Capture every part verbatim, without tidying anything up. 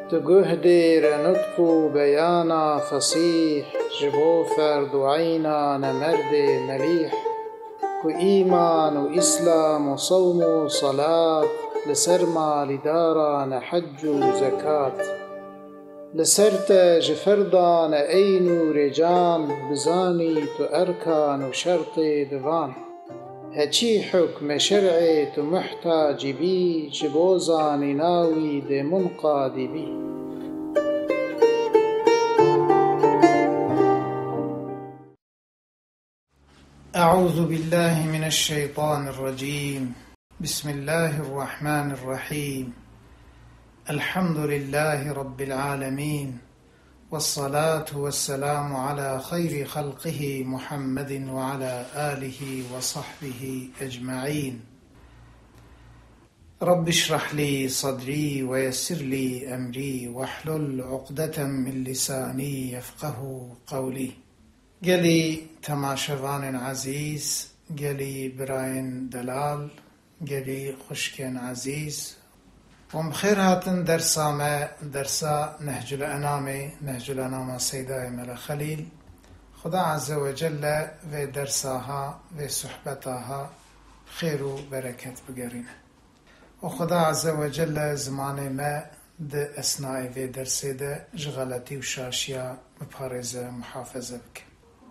تجهدر نطق بيانا فصيح جبو فرد عينا نمرد مليح كو إيمان وإسلام وصوم وصلاة لسرما لدارا نحج وزكاة لسرت جفردان أين رجان بزاني تو أركان وشرط دفان هچی حکم شرعی تو محتاجی بی جبوزانی ناوی ده منقادی بی. أعوذ بالله من الشيطان الرجيم. بسم الله الرحمن الرحيم. الحمد لله رب العالمين، والصلاة والسلام على خير خلقه محمد وعلى آله وصحبه أجمعين. رب اشرح لي صدري ويسر لي أمري واحلل عقدة من لساني يفقه قولي. قلي تماشوان عزيز، قلي براين دلال، قلي خشكين عزيز، ومخير هاتن درسا ما درسا نهج الأنام نهج الأنام سيداي ملا خليل. خدا عز وجل في درساها في صحبتها خير وبركة بقرينه، وخدا عز وجل زمان ما ده أثناء في درسي ده جغلتي وشاشيا مبارزة محافظة بك.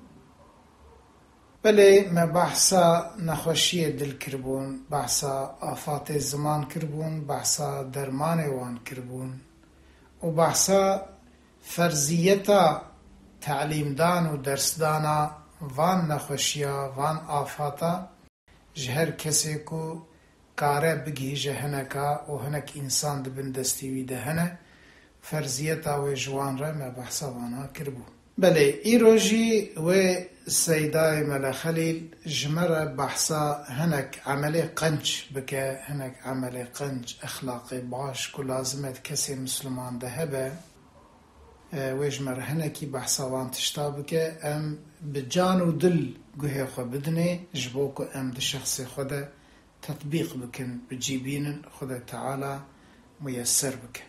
بله ما بحثا نخوشی دل کربون، بحثا آفات زمان کربون، بحثا درمان وان کربون، و بحثا فرضیتا تعلیم دان و درس دانا وان نخوشیا وان آفاتا جهر کسی کو کاره بگی جهنکا و هنک انسان دبن دستیوی دهنه فرضیتا و جوان را ما بحثا وانا کربون. بله ایروجی و سيداي ملا خليل جمرة بحثا هنك عملي قنج بك هنك عملي قنج أخلاقي باش كل لازمت كسي مسلمان دهبه ويجمر هنكي بحثا وان تشتابك أم بجان ودل قهي خو بدني جبوكو أم دي شخصي خوده تطبيق بكن بجيبين خوده تعالى ميسر بك.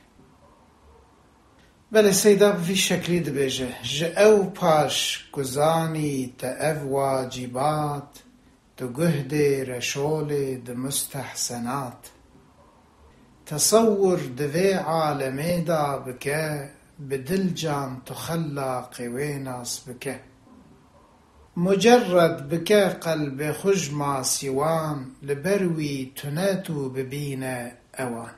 بله سيدا في شكل دبيجه جاو باش كزاني تأف واجبات تجهدي رشولي دمستحسنات تصور دفي عالمي دا بك بدل جان تخلى قويناس بك مجرد بك قلب خجما سيوان لبروي تناتو ببينا اوان.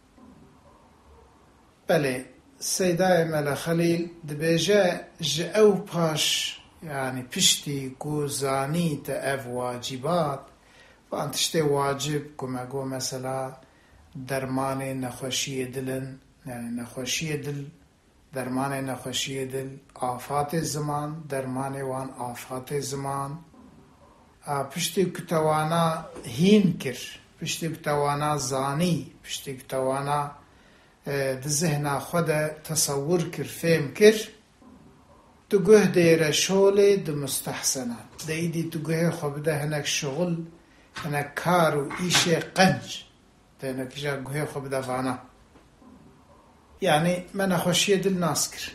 بله سيداي ملا خليل دبيجا جاو باش يعني بشتي كو زاني تأف واجبات وان تشتي واجب كما قو مثلا درماني نخوشي دلن يعني نخوشي دل درماني نخوشي دل آفات الزمان درماني وان آفات الزمان پشتی کتوانا هین کر پشتی کتوانا زانی پشتی کتوانا ده ذهن خود تصور کر فهم کر تو گه دیر شغل ده مستحسنات ده ایدی تو گه خوب ده هنک شغل هنک کار و ایش قنج ده هنک جا گه خوب ده فانا يعني من خوشی دل ناس کر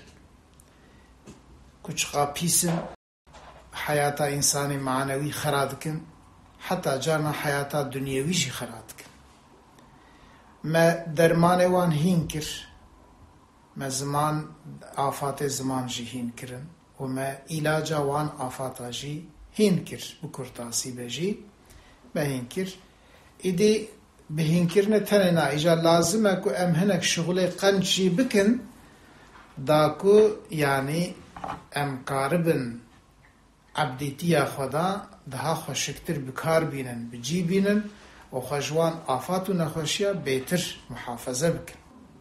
کچ قاپیسن حیاتا انسانی معنوی خراد کن حتی جانا حیاتا دنیاویشی خراد کن ما درمان وان هین کر ما زمان آفات زمان جی هین کرن و ما علاج وان آفاتا جی هین کر بکرتاسی بجی ما هین کر ایدی به هین کرن تنینا ایجا لازمه که ام هنک شغل قنجی بکن داکو یعنی ام قاربن عبدیتیا خدا دها خوشکتر بکار بینن بجی بینن و خجوان آفات و نخوشیا بیتر محافظه بکن.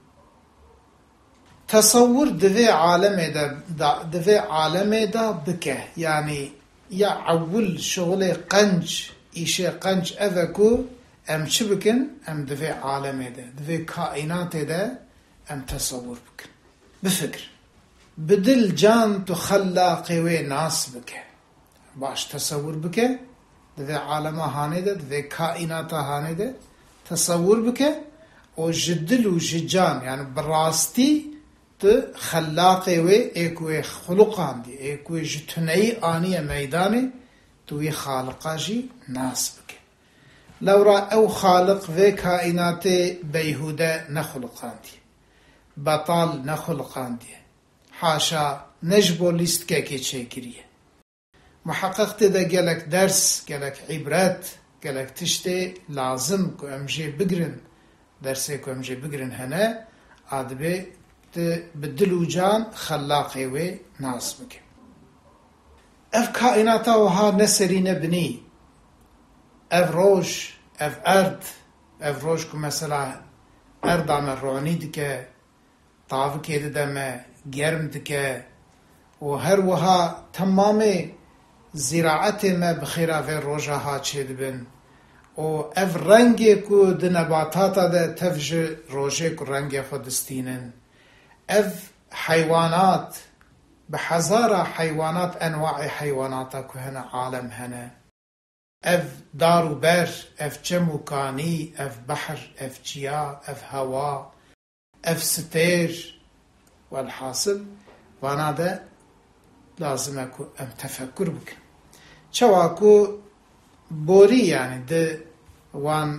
تصور دوی عالم دا دوی عالم دا بکه یعنی یا اول شغل قنج ایشه قنج اذکو ام چه بکن ام دوی عالم دا دوی کائنات دا ام تصور بکن بفکر بدل جان تو خلاقی و ناس بکه باش تصور بکه دوی عالم هانه ده دوی کائنات هانه ده تصور بکه و جدل و ججان يعني براستي خلاقي وي ايكوي خلقان دي ايكوي جتنعي آنية ميداني توي خالقاجي ناس بك لو را او خالق في كائنات بيهودة نخلقان دي بطال نخلقان دي حاشا نجبو ليست كاكي تشيكريه محققت دا قالك درس قالك عبرات قالك تشتي لازم كو امجي بقرن درسي كو امجي بقرن هنا عادبي بدلو جان خلاقي وي ناس بك اف كائناتا وها نسري نبني اف روش اف ارد اف روش كو مثلا ارد عمل روني دكا طاوكي ددما گرم دكا وهر وها تمامي زراعتي ما بخيرا في روجها تشيد بن و اف رنگي كو دنباتاتا دا تفج روجي كو رنگي خودستينن اف حيوانات بحزارة حيوانات انواع حيوانات كو هنا عالم هنا اف دارو بر اف جموكاني اف بحر اف جيا اف هوا اف ستير والحاصل وانا دا لازم اكو ام تفكر بك چواكو بوري يعني ده وان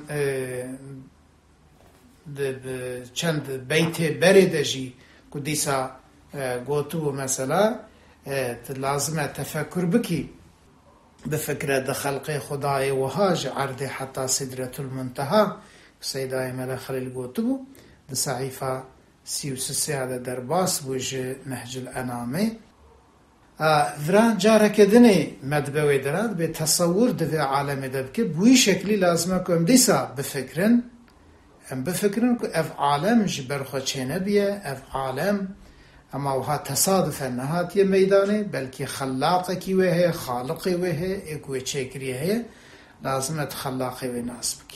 ده چند بيت بردجي كديسا قوتو مثلا لازم تفكر بكي بفكرة ده خلق خداي وهاج عرض حتى سدرة المنتهى سيداي ملخل القوتو ده صحيفة سيوسسي هذا درباس بوج نهج الأنامي فران جاره كدني مدبوي دراد بتصور دفع عالم دبك بوي شكلي لازمكم ديسا بفكرن ام بفكرن كو اف عالم جبر خو چنبيه اف عالم اما وها تصادفا نهات يه ميداني بلكي خلاقه كي وهي خالقي وهي اكو چكري هي لازم تخلاقي وناس بك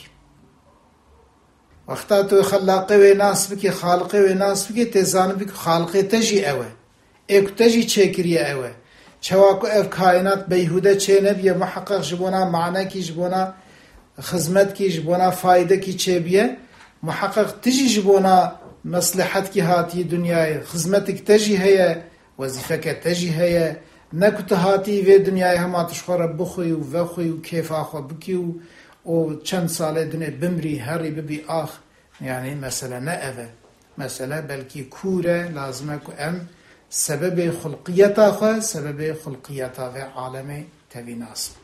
وقتا تو خلاقي وناس بك خالقي وناس بك تزان بك خالقي تجي اوه اكو تجي چكري اوه چواكو اف كائنات بيهوده چه نبيه محقق جبونا معنى كي جبونا خدمت كي جبونا فايده كي چه بيه محقق تجي جبونا مصلحت كي هاتي دنياي خدمتك تجي هي وظيفك تجي هي نكو تهاتي في دنياي هما تشخور بخوي وفخوي وكيف اخو بكي و چند ساله دنيا بمري هري ببي اخ يعني مثلا نأذى مثلا بلكي كوره لازمكو ام سبب خلقيتا خو سبب خلقيتا في عالم تبي ناسك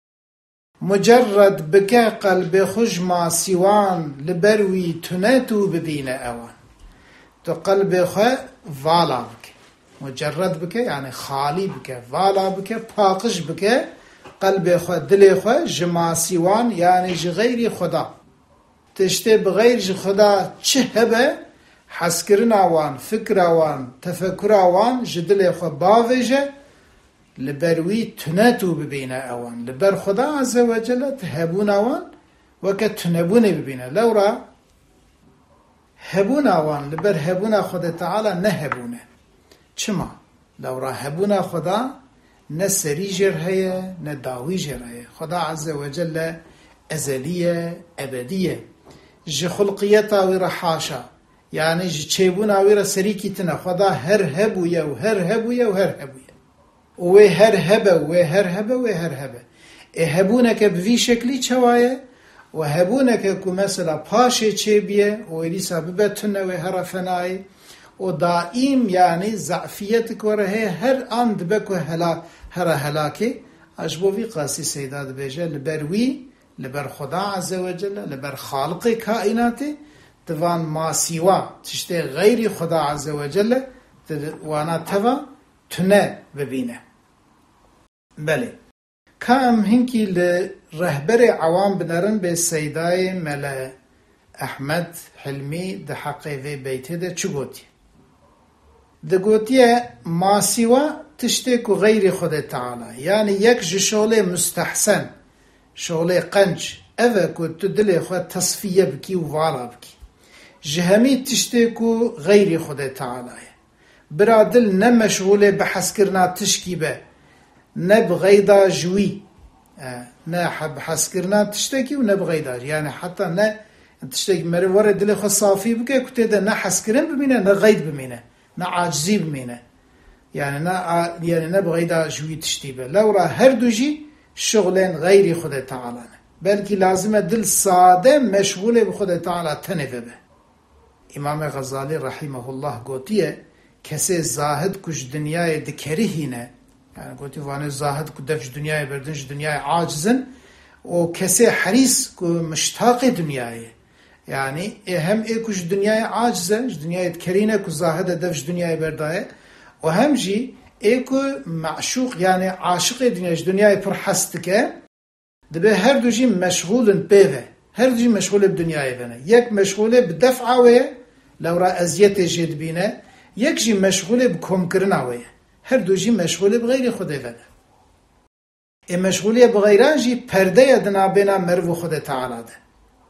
مجرد بك قلب خجما سيوان لبروي تناتو ببين اوان تو قلب خو فالا بك مجرد بك يعني خالي بك فالا بك باقش بك قلب خو دل خو جما سيوان يعني غير خدا تشتي بغير خدا چهبه حسكرنا وان فكرا وان تفكرا وان جدل خو باوجه لبروي تناتو ببينا اوان لبر خدا عز وجل تهبونا وان وكت تنبون ببينا لورا هبونا وان لبر هبونا خدا تعالى نهبونا چما لورا هبونا خدا نسري جر هي نداوي جر هي خدا عز وجل ازليه ابديه ج خلقيتا ورحاشا يعني چيبونا ويرا سريكي تنا خدا هر هبويا وهر هبويا وهر هبويا وهر هبا وهر هبا وهر هبا هبونك بفي شكلي چوايا وهبونك كو مثلا پاشي چيبيه ويليسا ببتنا وهر فناي ودائم يعني ضعفيتك ورهي هر اند بكو هلا هر هلاكي اشبو في قاسي سيداد بيجا لبروي لبر خدا عز وجل لبر خالق كائناتي توان ما سوا تشتي غير خدا عز وجل وانا توا تنه ببينه بله كام هنكي لرهبر عوام بنرن بسيداي ملا احمد حلمي ده حقي في بيته ده چگوتي ده گوتيه ما سوا تشتي غير خدا تعالى يعني يك شغله مستحسن شغله قنج اوه كو تدلي خو تصفيه بكي ووالا بكي جهمي تشتكو غير خدا تعالى برادل نمشغوله بحث كرنا تشكي به نبغيدا جوي نه بحث كرنا تشتكي ونبغيدا يعني حتى نه تشتێک مرێڤ وەرە دلێ خۆ صافی بکە کو تێدا نە حەسکردن ببینە نە غەید بمێنە نە عاجزی بمێنە يعني نا يعني نبغى إذا جوي تشتيبه لو را هردوجي شغلين غير خدا تعالى بلكي لازم دل ساده مشغول بخدا تعالى تنفه به امام غزالي رحمه الله قوتيه كسي زاهد كش دنياي دكرهينه يعني قوتي وانا زاهد كدفش دنياي بردنش دنياي عاجزن وكسي حريص مشتاق دنياي يعني هم ايه كش دنياي عاجزه دنياي دكرهينه كزاهد دفش دنياي بردايه وهم جي ايكو معشوق يعني عاشق دنياش دنياي پر حستك دبه هر دو جي مشغول بيوه هر دو جي مشغول بدنياي بنا يك مشغول بدفعه ويه لو را ازيته جد بينه يك جي مشغول بكم کرنا ويه هر دو جي مشغول بغير خوده بنا اي مشغولية بغيران جي پرده يدنا بنا مرو خود تعالى ده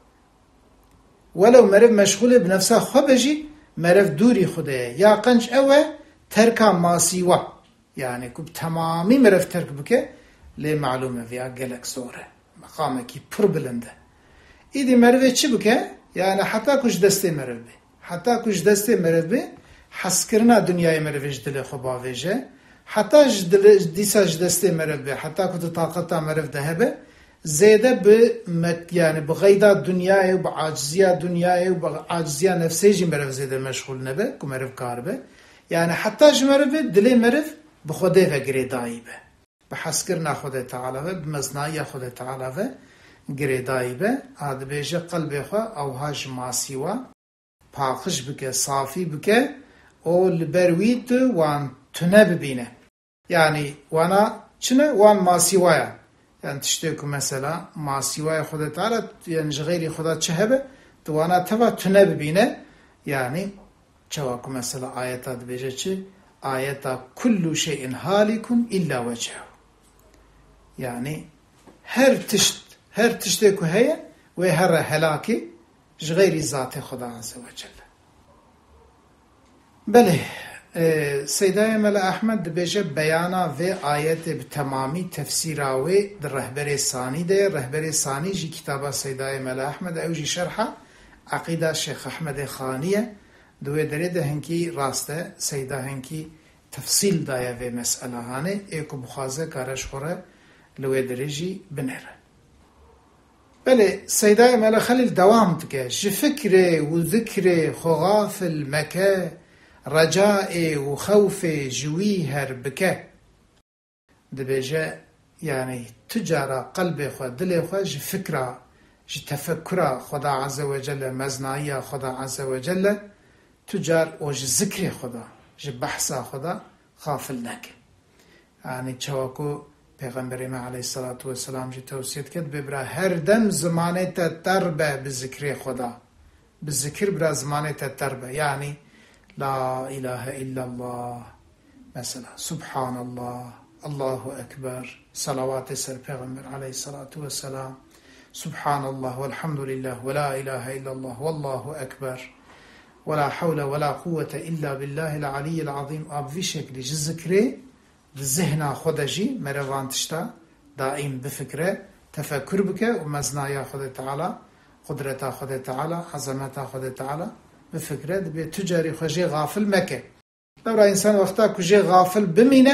ولو مرو مشغول بنفسه خواه بجي مرو دوری خوده يا قنج اوه تركا ماسيوا يعني كب تمامي مرف ترك بك لي معلومة فيها قلق صورة مقامك پر بلنده إذا مرفه چه بك يعني حتى كش دسته مرف بي حتى كش دسته مرف بي حس کرنا دنیای مرفش دل خوبا ویجه حتى ديسا دسته مرف بي حتى كت طاقتا مرف ده به زيادة ب يعني بغيدا دنياي وبعاجزية دنياي وبعاجزية نفسي جي مرف زيادة مشغول نبه كمرف كاربه يعني حتى جمرف دلي مرف بخوده و گریدایی به بحسکرنا خود تعالی و بمزنایی خود تعالی و گریدایی به آد بیجه قلب خو او هاج ماسیوا پاخش بکه صافی بکه او لبرویت وان تنه ببینه يعني وانا چنه وان ماسیوایا يعني تشتكو مثلا ماسیوای خود تعالی يعني غيري خدا چهبه تو وانا تبا تنه ببینه يعني چواکو مثلا آیتا دبیجه چه آیتا كل شيء هالك إلا وجهه يعني هر تشت هر تشتكو هي وهر هلاكي غير ذات خدا عز وجل بله سيداي ملا أحمد دبيجه بيانا و آيات بتمامي تفسيرا و در رهبر ثاني ده رهبر ثاني جي كتابة سيداي ملا أحمد او جي شرحة عقيدة شيخ أحمد خانية دوی داره ده هنکی راسته سیده هنکی تفصیل دایا و مسئله هانه ایکو بخوازه کارش خوره لوی داره جی بنره بله سیده مالا خلیل دوام تکه جی فکره و ذکره خو غافل مکه رجاء و خوف جوی هر بکه ده بیجه يعني تجارة قلب خو دل خو جی فکره جی تفکره خدا عز وجل مزنایی خدا عز وجل تجار وج ذكر خدا ج بحثا خدا غافل نك يعني چواکو پیغمبر ما علیه الصلاة والسلام جی توصیت کرد ببرا هر دم زمانه تا تربه بذكر خدا بذكر برا زمانه تا تربه يعني لا اله الا الله مثلا سبحان الله الله اكبر صلوات سر پیغمبر علیه الصلاة والسلام سبحان الله والحمد لله ولا اله الا الله والله اكبر ولا حول ولا قوة إلا بالله العلي العظيم أب في شكل ذكره الذهن خدجي مروان تشتا دائم بفكره تفكر بك ومزنايا خد تعالى قدرتا خد تعالى عظمتا خد تعالى بفكره دبي تجاري خجي غافل مكة لو را إنسان وقتا كجي غافل بمينه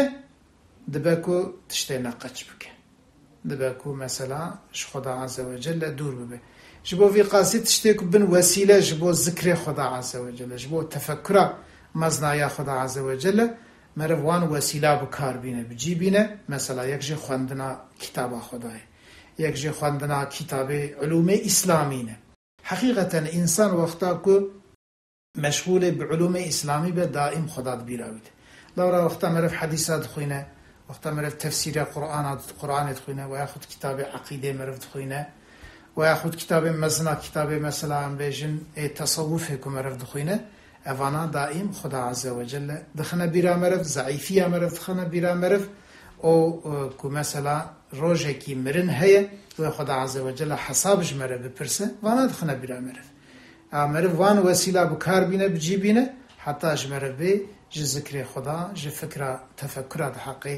دبكو تشتي ناقش بك دبكو مثلا خدا عز وجل دور ببه جبو في قاسي تشتيكو بن وسيلة جبو ذكر خدا عز وجل جبو تفكر مزنايا خدا عز وجل مروان وسيلة بكار بينه بجي بينه مثلا يكجي خواندنا كتاب خداي يكجي خواندنا كتاب علوم إسلامينه حقيقة إنسان وقتا كو مشغول بعلوم إسلامي بدائم خدا بيراويد لو را وقتا مرف حديثات خوينه وقتا مرف تفسير قرآن قرآن خوينه وياخد كتاب عقيدة مرف خوينه وياخد كتاب مزنا كتاب مثلا بيجن تصوف كم رف دخينه اوانا دائم خدا عز وجل دخنا بيرا مرف ضعيفيه مرف دخنا بيرا مرف او كو مثلا روجه كي مرن هي خدا عز وجل حسابش مرف بپرسه وانا دخنا بيرا مرف مرف وان وسيله بكار بينه بجي بينه حتى مرف بي ج ذكر خدا ج فكره تفكر حقي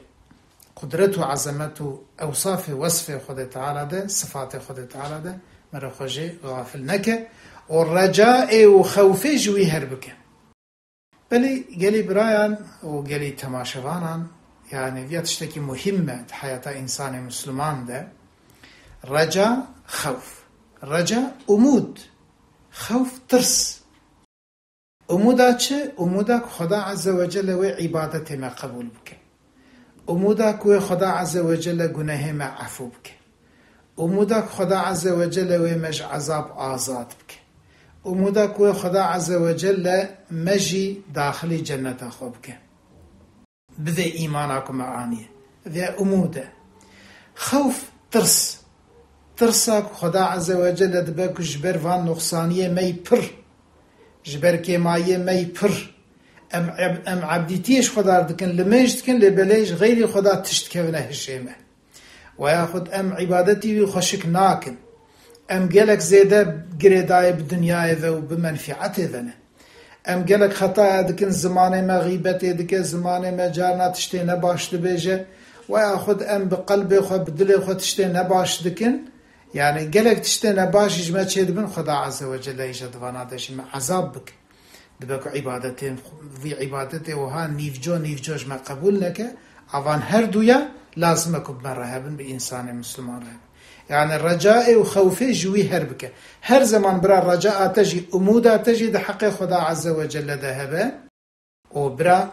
قدرته وعظمته أوصاف وصف خدا تعالى ده صفات خدا تعالى ده مرا خوشی غافل نکه و رجاء و خوف جوی هر بکه. بلی گلی برایان و گلی تماشوانان يعني فيها تشتكي مهمة حياة إنسان مسلمان ده رجاء خوف. رجاء أمود، خوف ترس. أمودا چه؟ أمودا خدا عز وجل و عبادت ما قبول بك. أمودا كو خدا عز وجل گناه ما عفو بك. أمودا خدا عز وجل و مج عذاب آزاد بك. أمودا كو خدا عز وجل مجي داخل جنة خو بك. بذي إيمانكم معانية ذي أموده. خوف ترس. ترسك خدا عز وجل دبك جبر فان نقصانية مي پر جبر كماية مي پر أم, أم عبديتيش خدا دكن لميش دكن لبليش غير خدا تشتكونا هشيمه وياخد أم عبادتي خشك ناكن أم قالك زيادة قريداي بدنيا ذا وبمنفعته ذا أم قالك خطأ دكن زمان ما غيبته دكن زمان ما جارنا تشتي نباش دبيجه وياخد أم بقلبي خو بدلي خو تشتي نباش دكن يعني قالك تشتي نباش جمع شيء دبن خدا عز وجل يجد وانا داش مع عذاب بك دبك عبادتين في عبادته وها نيفجو نيفجوش ما قبول لك أوان هر دويا لازمك بمرهبن بإنسان مسلمان رهب. يعني الرجاء وخوفه جوي هربك هر زمان برا الرجاء تجي أمودا تجي ده حق خدا عز وجل ذهبه وبرا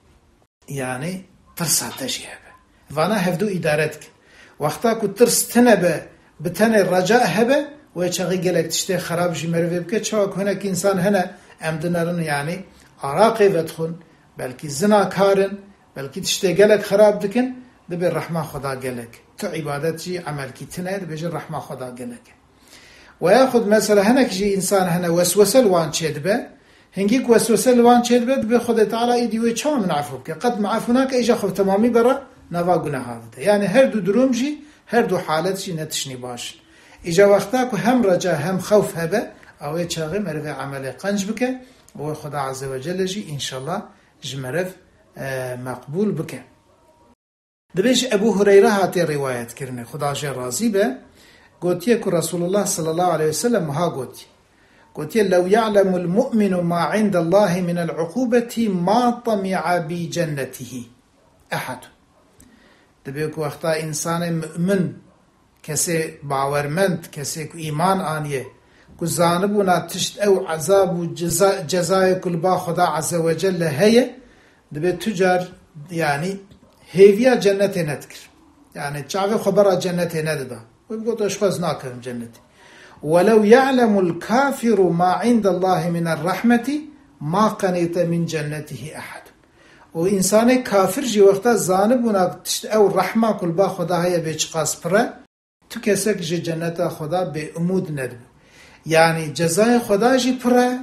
يعني ترسا تجي هبه وانا هفدو إدارتك وقتا كو ترس تنبه بتن الرجاء هبه ويشغي قلق تشتي خراب جي مروي بك چاك هناك إنسان هنا أمدنرن يعني عراقي ودخن بلكي زنا كارن بلكي تشتي قلق خراب دكن دبي الرحمة خدا قلق تو عبادتي عمل كي تنه بيجي الرحمة خدا قلق وياخد مثلا هناك جي إنسان هنا وسوسة الوان تشدبه هنجيك وسوسة الوان تشدبه دبي خدا تعالى إيديوه چا من عفوك قد معفوناك إيجا خف تمامي برا نوا قناه هذا يعني هر دو دروم جي هر دو حالت جي نتشني باش إيجا وقتاك هم رجاء هم خوف هبه أو يتشاغي مرفع عملي قنج بك وخدا عز وجل جي إن شاء الله جمرف مقبول بك. دبيش أبو هريرة هاتي رواية كرني خدا جي راضي به قوتيك رسول الله صلى الله عليه وسلم ها قوتي قوتي لو يعلم المؤمن ما عند الله من العقوبة ما طمع بجنته أحد. دبيك وقتا إنسان مؤمن کسی باورمند کسی که ایمان آنیه که زانبونا تشت او عذاب و جزای کل با خدا عز و جل هیه دبی تجار يعني هیویا جنت ندکر يعني چاوی خبر جنت نددا ويقول اشخاص ناكرم جنت ولو يعلم الكافر ما عند الله من الرحمة ما قنيت من جنته أحد. وإنسان كافر جي وقتا زانبونا تشت او رحمة كل با خدا هيا بيچقاس پره تو کسی که جنت خدا به امود ندب یعنی جزای خدا جی پره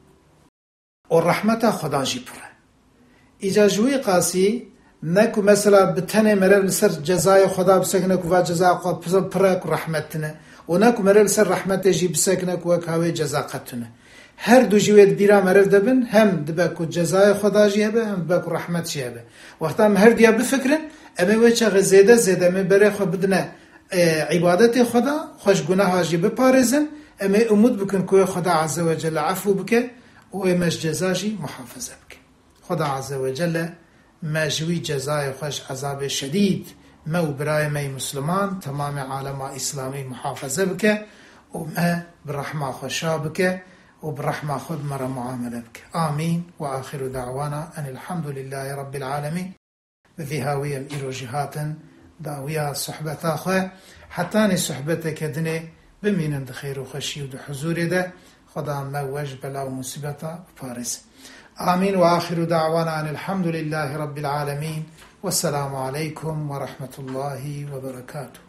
و رحمت خدا جی پره ایجا جوی قاسی نکو مثلا بتنه مرر لسر جزای خدا بسکنه که و جزای خدا پره که رحمتنه و نکو مرر لسر رحمت جی بسکنه که و کاوی جزا قطنه هر دو جوید بیرا مرر دبن هم دبا که جزای خدا جی هبه هم دبا که رحمت جی هبه وقتا هم هر دیا بفکرن اما وچه غزیده زیده می بره خو بدنه عبادت خدا خوش گناه هاجی بپارزن اما امود بکن که خدا عز و جل عفو بکه و امش جزاجی محافظه بکه خدا عز و جل مجوی جزای خوش عذاب شدید مو برای می مسلمان تمام عالم اسلامی محافظه بکه و ما برحمه خوشا بکه و برحمه خود مرا معامله بکه آمین و آخر دعوانا ان الحمد لله رب العالمين بذي هاوية إيروجهاتن داوية صحبة أخوة حتى صحبتك دني بمين دخير وخشي ودحزور ده خدا موج بلا ومصيبة بارس آمين وآخر دعوانا أن الحمد لله رب العالمين والسلام عليكم ورحمة الله وبركاته.